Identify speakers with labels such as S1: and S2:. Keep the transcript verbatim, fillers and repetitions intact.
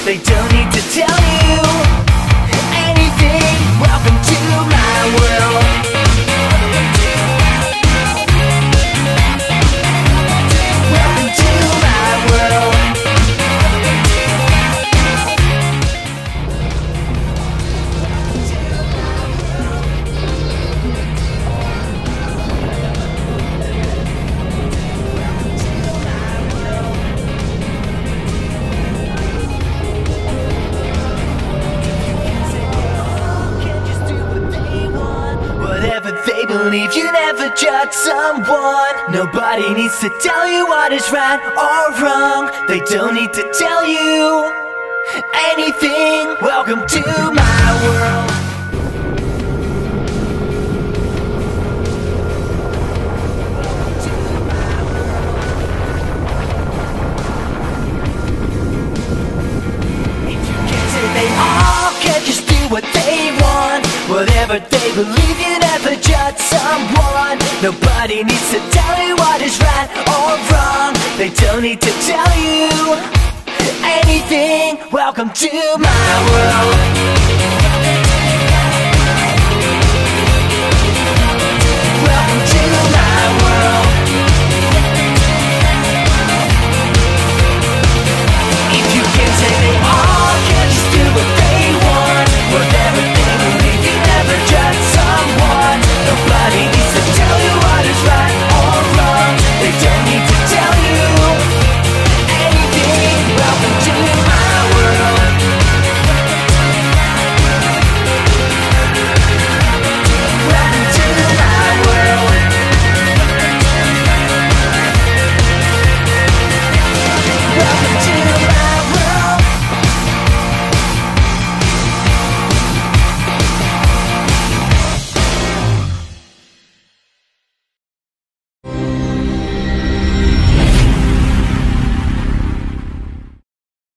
S1: They don't need to tell you anything. Welcome to my world. Welcome to my world. Whatever they believe, you never judge someone. Nobody needs to tell you what is right or wrong. They don't need to tell you anything. Welcome to my world. If you get it, they all can just do what they want. Whatever they believe, you never judge someone. Nobody needs to tell you what is right or wrong. They don't need to tell you anything. Welcome to my world.